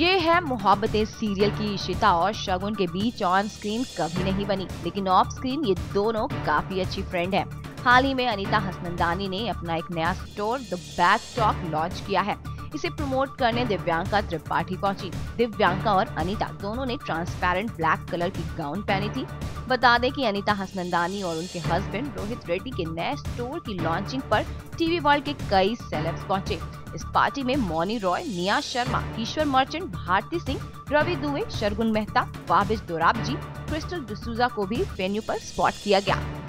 ये है मोहब्बतें सीरियल की इशिता और शगुन के बीच ऑन स्क्रीन कभी नहीं बनी, लेकिन ऑफ स्क्रीन ये दोनों काफी अच्छी फ्रेंड हैं। हाल ही में अनीता हसनंदानी ने अपना एक नया store the back talk launch किया है। इसे प्रमोट करने दिव्यांका त्रिपाठी पहुंची। दिव्यांका और अनीता दोनों ने ट्रांसपेरेंट ब्लैक कलर की गाउन पहनी थी। बता दें कि अनीता हसनंदानी और उनके हस्बैंड रोहित रेड्डी के नए स्टोर की लॉन्चिंग पर टीवी वर्ल्ड के कई सेलेब्स पहुंचे। इस पार्टी में मौनी रॉय, नियाज शर्मा, ईश्वर मर्चेंट, भारती सिंह, रवि दुबे, शरगुन मेहता, वाबिश दोराबजी, क्रिस्टल डिसूजा को भी वेन्यू पर स्पॉट किया गया।